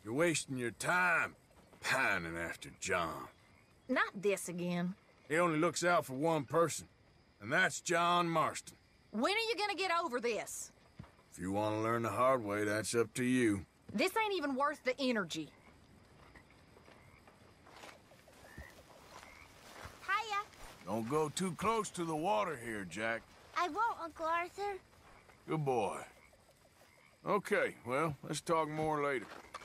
You're wasting your time pining after John. Not this again. He only looks out for one person, and that's John Marston. When are you gonna get over this? If you want to learn the hard way, that's up to you. This ain't even worth the energy. Hiya. Don't go too close to the water here, Jack. I won't, Uncle Arthur. Good boy. Okay, well, let's talk more later.